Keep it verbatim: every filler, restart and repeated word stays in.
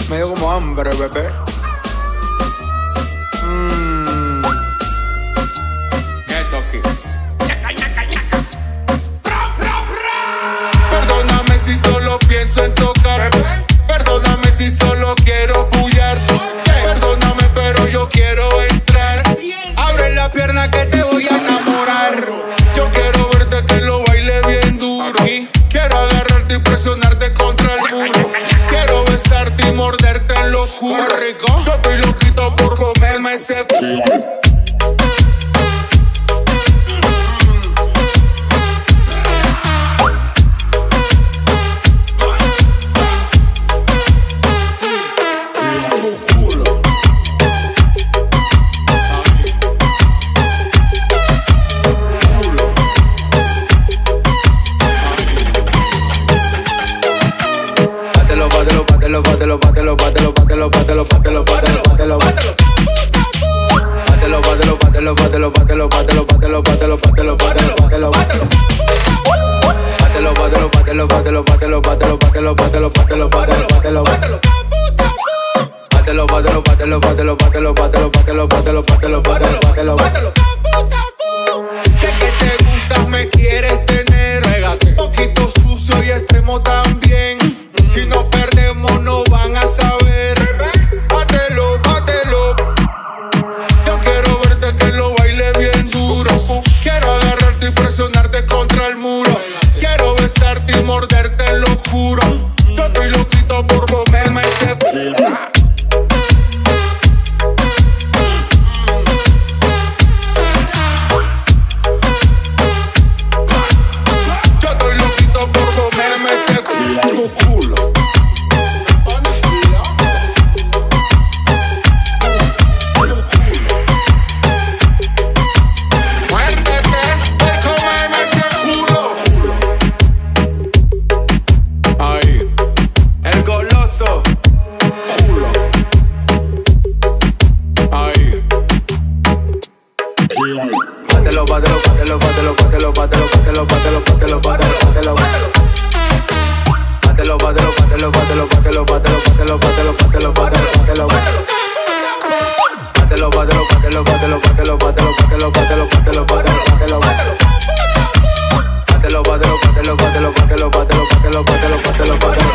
Me dio como hambre, bebé. Mmm. Esto aquí. Perdóname si solo pienso en tocar. Perdóname si solo quiero pullar. Perdóname, pero yo quiero entrar. Abre la pierna que te voy a enamorar. Yo quiero verte que lo baile bien duro. Quiero agarrarte y presionarte contra el muro. Quiero besarte y morderte en lo oscuro. Yo estoy loquito por comerme ese culo. Bátelo, bátelo, bátelo, bátelo, bátelo, bátelo, bátelo, bátelo, bátelo, bátelo. Bátelo, bátelo, bátelo, bátelo, bátelo, bátelo, bátelo, bátelo, bátelo, bátelo, bátelo, bátelo. Bátelo, bátelo, bátelo, bátelo, bátelo, bátelo, bátelo, bátelo, bátelo, bátelo, bátelo, bátelo. Bátelo, bátelo, bátelo, bátelo, bátelo, bátelo, bátelo, bátelo, bátelo, bátelo, bátelo. Sé que te gusta, me quieres tener. Un poquito sucio y extremo también. Si nos perdemos no van a saber. Bátelo, bátelo. Yo quiero verte que lo baile bien duro. Quiero agarrarte y presionarte contra el muro. Quiero besarte y morderte en lo oscuro. Yo estoy loquito por comerme ese culo. Yo estoy loquito por comerme ese culo. Bátelo, bátelo, bátelo, bátelo, bátelo, bátelo, bátelo, bátelo, bátelo, bátelo, bátelo. Bátelo, bátelo, bátelo, bátelo, bátelo, bátelo, bátelo, bátelo, bátelo, bátelo, bátelo. Bátelo, bátelo, bátelo, bátelo, bátelo, bátelo, bátelo, bátelo, bátelo, bátelo, bátelo. Bátelo, bátelo, bátelo, bátelo, bátelo, bátelo, bátelo, bátelo, bátelo, bátelo.